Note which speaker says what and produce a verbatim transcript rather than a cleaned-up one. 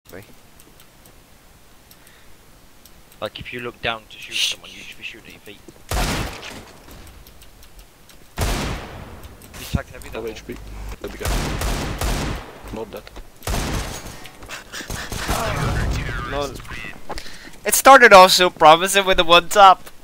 Speaker 1: way.
Speaker 2: Like if you look down to shoot someone, you should be shooting at your feet. He's tagged heavy though.
Speaker 3: No H P. Let me go. Not that.
Speaker 1: No. It started off so promising with the one tap.